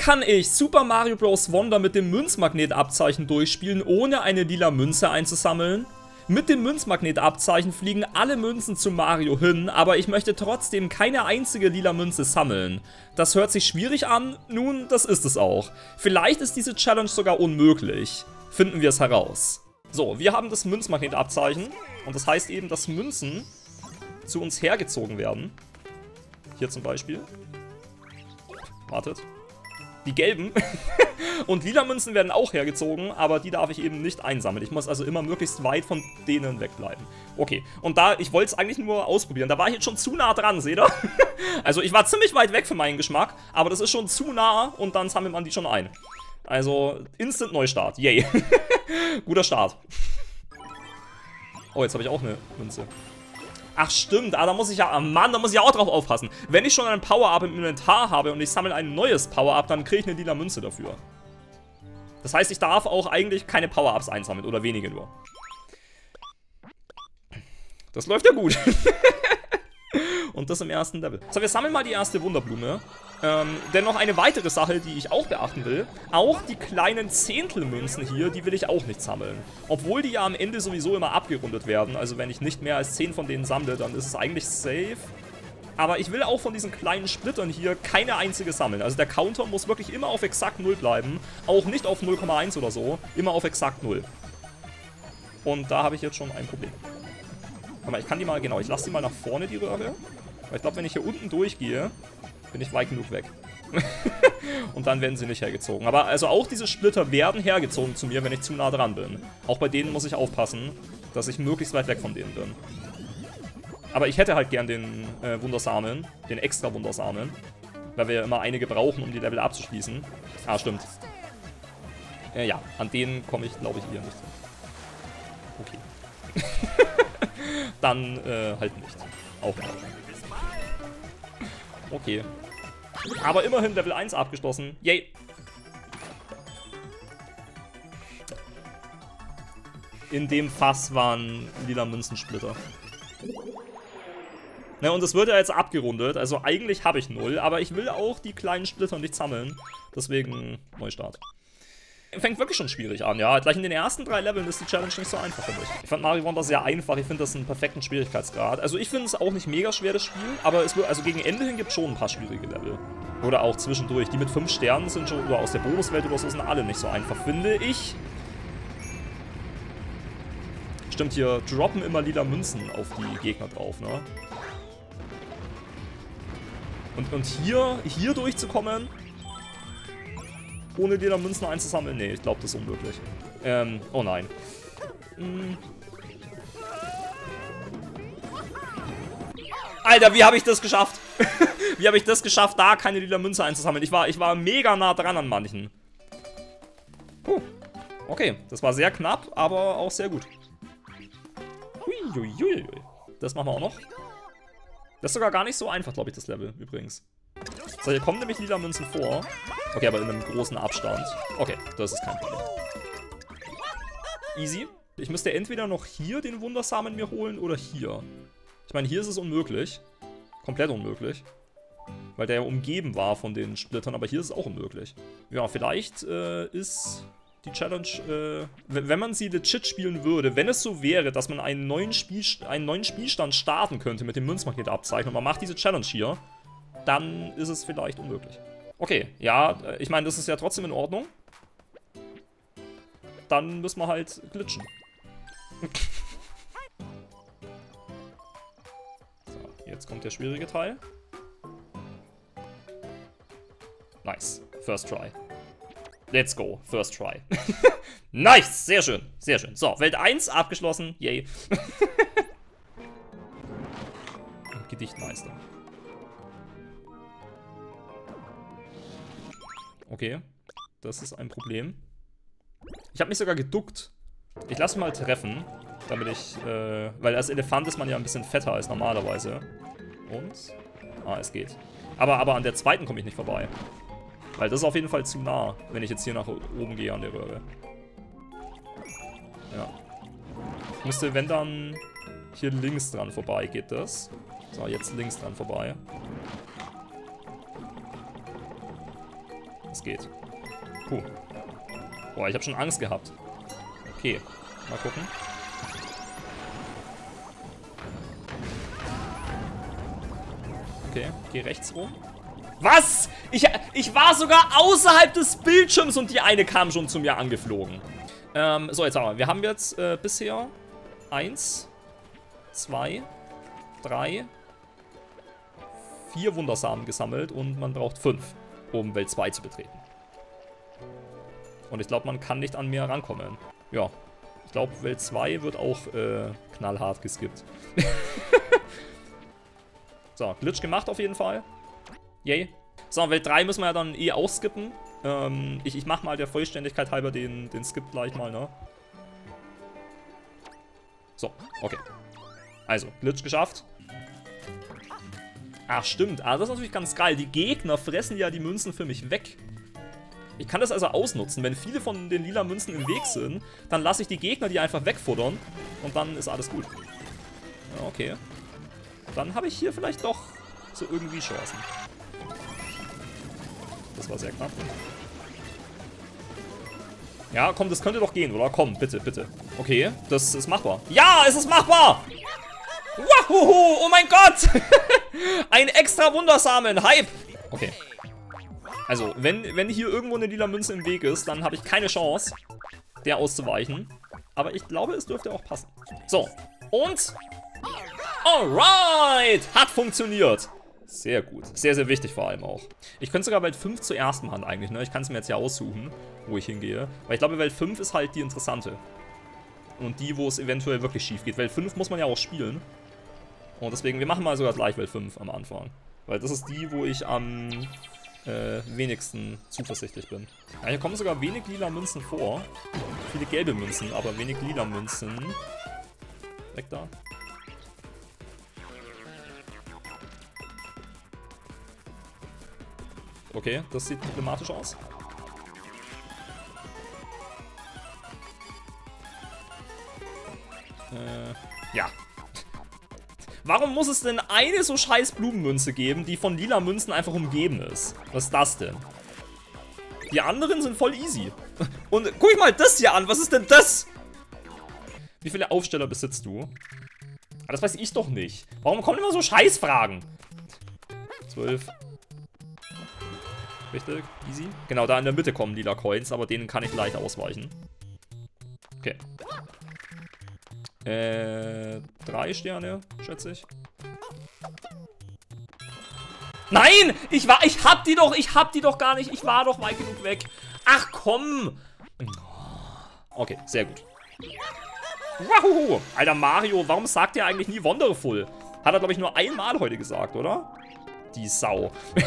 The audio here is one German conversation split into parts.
Kann ich Super Mario Bros. Wonder mit dem Münzmagnetabzeichen durchspielen, ohne eine lila Münze einzusammeln? Mit dem Münzmagnetabzeichen fliegen alle Münzen zu Mario hin, aber ich möchte trotzdem keine einzige lila Münze sammeln. Das hört sich schwierig an, nun, das ist es auch. Vielleicht ist diese Challenge sogar unmöglich. Finden wir es heraus. So, wir haben das Münzmagnetabzeichen und das heißt eben, dass Münzen zu uns hergezogen werden. Hier zum Beispiel. Wartet. Die gelben. Und lila Münzen werden auch hergezogen, aber die darf ich eben nicht einsammeln. Ich muss also immer möglichst weit von denen wegbleiben. Okay, und da, ich wollte es eigentlich nur ausprobieren. Da war ich jetzt schon zu nah dran, seht ihr? Also ich war ziemlich weit weg für meinen Geschmack, aber das ist schon zu nah und dann sammelt man die schon ein. Also, Instant Neustart. Yay. Guter Start. Oh, jetzt habe ich auch eine Münze. Ach stimmt, da muss ich ja, Mann, da muss ich auch drauf aufpassen. Wenn ich schon ein Power-Up im Inventar habe und ich sammle ein neues Power-Up, dann kriege ich eine lila Münze dafür. Das heißt, ich darf auch eigentlich keine Power-Ups einsammeln oder wenige nur. Das läuft ja gut. Und das im ersten Level. So, wir sammeln mal die erste Wunderblume. Denn noch eine weitere Sache, die ich auch beachten will. Auch die kleinen Zehntelmünzen hier, die will ich auch nicht sammeln. Obwohl die ja am Ende sowieso immer abgerundet werden. Also wenn ich nicht mehr als 10 von denen sammle, dann ist es eigentlich safe. Aber ich will auch von diesen kleinen Splittern hier keine einzige sammeln. Also der Counter muss wirklich immer auf exakt 0 bleiben. Auch nicht auf 0,1 oder so. Immer auf exakt 0. Und da habe ich jetzt schon ein Problem. Warte mal, ich kann die mal, genau, ich lasse die mal nach vorne, die Röhre. Weil ich glaube, wenn ich hier unten durchgehe, bin ich weit genug weg. Und dann werden sie nicht hergezogen. Aber also auch diese Splitter werden hergezogen zu mir, wenn ich zu nah dran bin. Auch bei denen muss ich aufpassen, dass ich möglichst weit weg von denen bin. Aber ich hätte halt gern den Wundersamen, den extra Wundersamen. Weil wir ja immer einige brauchen, um die Level abzuschließen. Ah, stimmt. Ja, an denen komme ich, glaube ich, hier nicht. Okay. Dann halt nicht. Auch nicht. Okay. Aber immerhin Level 1 abgeschlossen. Yay. In dem Fass waren lila Münzensplitter. Na, und es wird ja jetzt abgerundet. Also eigentlich habe ich 0, aber ich will auch die kleinen Splitter nicht sammeln. Deswegen Neustart. Fängt wirklich schon schwierig an, ja. Gleich in den ersten 3 Leveln ist die Challenge nicht so einfach, finde ich. Ich fand Mario Wonder sehr einfach. Ich finde das einen perfekten Schwierigkeitsgrad. Also ich finde es auch nicht mega schwer, das Spiel. Aber es wird, also gegen Ende hin gibt es schon ein paar schwierige Level. Oder auch zwischendurch. Die mit 5 Sternen sind schon, oder aus der Bonuswelt oder so, sind alle nicht so einfach, finde ich. Stimmt, hier droppen immer lila Münzen auf die Gegner drauf, ne? Und hier durchzukommen, ohne lila Münzen einzusammeln? Nee, ich glaube, das ist unmöglich. Oh nein. Alter, wie habe ich das geschafft? Wie habe ich das geschafft, da keine lila Münze einzusammeln? Ich war mega nah dran an manchen. Puh. Okay, das war sehr knapp, aber auch sehr gut. Huiuiui. Das machen wir auch noch. Das ist sogar gar nicht so einfach, glaube ich, das Level, übrigens. So, hier kommen nämlich lila Münzen vor. Okay, aber in einem großen Abstand. Okay, das ist kein Problem. Easy. Ich müsste entweder noch hier den Wundersamen mir holen oder hier. Ich meine, hier ist es unmöglich. Komplett unmöglich. Weil der ja umgeben war von den Splittern, aber hier ist es auch unmöglich. Ja, vielleicht ist die Challenge, wenn man sie legit spielen würde, wenn es so wäre, dass man einen neuen Spielstand starten könnte mit dem Münzmagnetabzeichen und man macht diese Challenge hier, dann ist es vielleicht unmöglich. Okay, ja, ich meine, das ist ja trotzdem in Ordnung. Dann müssen wir halt glitschen. So, jetzt kommt der schwierige Teil. Nice, first try. Let's go, first try. Nice, sehr schön, sehr schön. So, Welt 1 abgeschlossen, yay. Gedichtmeister. Okay, das ist ein Problem. Ich habe mich sogar geduckt. Ich lasse mich mal treffen, damit ich, weil als Elefant ist man ja ein bisschen fetter als normalerweise. Und? Ah, es geht. Aber an der zweiten komme ich nicht vorbei. Weil das ist auf jeden Fall zu nah, wenn ich jetzt hier nach oben gehe an der Röhre. Ja. Ich müsste, wenn dann, hier links dran vorbei, geht das. So, jetzt links dran vorbei. Das geht. Puh. Boah, ich habe schon Angst gehabt. Okay, mal gucken. Okay, geh rechts rum. Was? Ich war sogar außerhalb des Bildschirms und die eine kam schon zu mir angeflogen. So, jetzt haben wir. Wir haben jetzt bisher 1, 2, 3, 4 Wundersamen gesammelt und man braucht 5, um Welt 2 zu betreten. Und ich glaube, man kann nicht an mir rankommen. Ja, ich glaube, Welt 2 wird auch knallhart geskippt. So, Glitch gemacht auf jeden Fall. Yay. So, Welt 3 müssen wir ja dann eh ausskippen. Ich mach mal der Vollständigkeit halber den Skip gleich mal, ne? So, okay. Also, Glitch geschafft. Ach, stimmt. Ah, das ist natürlich ganz geil. Die Gegner fressen ja die Münzen für mich weg. Ich kann das also ausnutzen. Wenn viele von den lila Münzen im Weg sind, dann lasse ich die Gegner die einfach wegfuttern. Und dann ist alles gut. Ja, okay. Dann habe ich hier vielleicht doch so irgendwie Chancen. Das war sehr knapp. Ja, komm, das könnte doch gehen, oder? Komm, bitte, bitte. Okay, das ist machbar. Ja, es ist machbar! Wahuhu, oh mein Gott! Ein extra Wundersamen, Hype! Okay. Also, wenn hier irgendwo eine lila Münze im Weg ist, dann habe ich keine Chance, der auszuweichen. Aber ich glaube, es dürfte auch passen. So, und... Alright! Hat funktioniert. Sehr gut. Sehr, sehr wichtig vor allem auch. Ich könnte sogar Welt 5 zuerst machen eigentlich, ne? Ich kann es mir jetzt ja aussuchen, wo ich hingehe. Weil ich glaube, Welt 5 ist halt die interessante. Und die, wo es eventuell wirklich schief geht. Welt 5 muss man ja auch spielen. Und deswegen, wir machen mal sogar gleich Welt 5 am Anfang. Weil das ist die, wo ich am wenigsten zuversichtlich bin. Ja, hier kommen sogar wenig lila Münzen vor. Viele gelbe Münzen, aber wenig lila Münzen. Weg da. Okay, das sieht problematisch aus. Ja. Warum muss es denn eine so scheiß Blumenmünze geben, die von lila Münzen einfach umgeben ist? Was ist das denn? Die anderen sind voll easy. Und guck mal das hier an, was ist denn das? Wie viele Aufsteller besitzt du? Ah, das weiß ich doch nicht. Warum kommen immer so Scheißfragen? 12. Richtig, easy. Genau, da in der Mitte kommen lila Coins, aber denen kann ich leicht ausweichen. Okay. 3 Sterne, schätze ich. Nein! Ich hab die doch gar nicht. Ich war doch weit genug weg. Ach komm! Okay, sehr gut. Wahuhu! Alter, Mario, warum sagt er eigentlich nie Wonderful? Hat er, glaube ich, nur einmal heute gesagt, oder? Die Sau.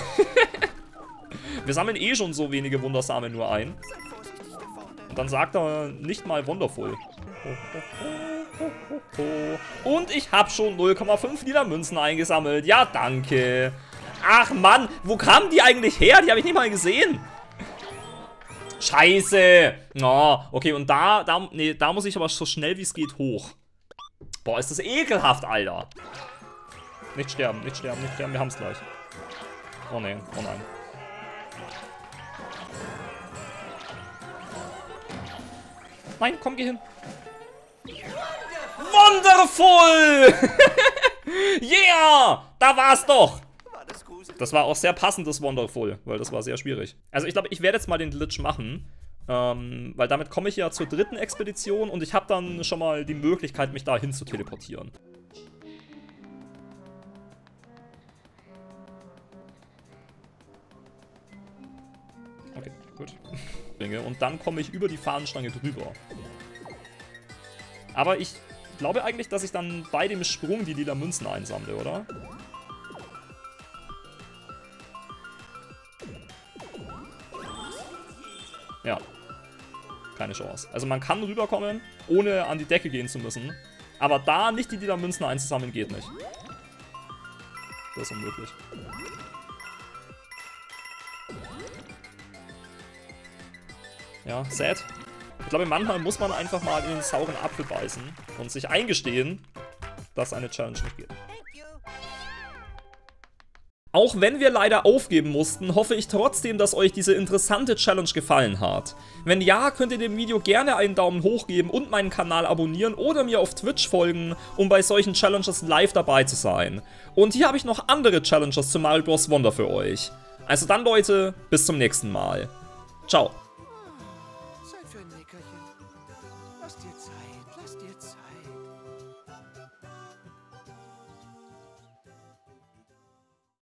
Wir sammeln eh schon so wenige Wundersamen nur ein. Und dann sagt er nicht mal Wonderful. Und ich habe schon 0,5 lila Münzen eingesammelt. Ja, danke. Ach Mann, wo kamen die eigentlich her? Die habe ich nicht mal gesehen. Scheiße. Oh, okay, und da muss ich aber so schnell wie es geht hoch. Boah, ist das ekelhaft, Alter. Nicht sterben, nicht sterben, nicht sterben. Wir haben es gleich. Oh nein, oh nein. Nein, komm, geh hin. Wonderful! Yeah! Da war's doch! Das war auch sehr passendes Wonderful, weil das war sehr schwierig. Also ich glaube, ich werde jetzt mal den Glitch machen. Weil damit komme ich ja zur 3. Expedition und ich habe dann schon mal die Möglichkeit, mich da hin zu teleportieren. Okay, gut. Und dann komme ich über die Fahnenstange drüber. Aber ich glaube eigentlich, dass ich dann bei dem Sprung die lila Münzen einsammle, oder? Ja. Keine Chance. Also man kann rüberkommen, ohne an die Decke gehen zu müssen. Aber da nicht die lila Münzen einzusammeln, geht nicht. Das ist unmöglich. Ja, sad. Ich glaube, manchmal muss man einfach mal in den sauren Apfel beißen und sich eingestehen, dass eine Challenge nicht geht. Auch wenn wir leider aufgeben mussten, hoffe ich trotzdem, dass euch diese interessante Challenge gefallen hat. Wenn ja, könnt ihr dem Video gerne einen Daumen hoch geben und meinen Kanal abonnieren oder mir auf Twitch folgen, um bei solchen Challenges live dabei zu sein. Und hier habe ich noch andere Challenges zu Mario Bros. Wonder für euch. Also dann Leute, bis zum nächsten Mal. Ciao. Zeit für ein Nickerchen. Lass dir Zeit, lass dir Zeit.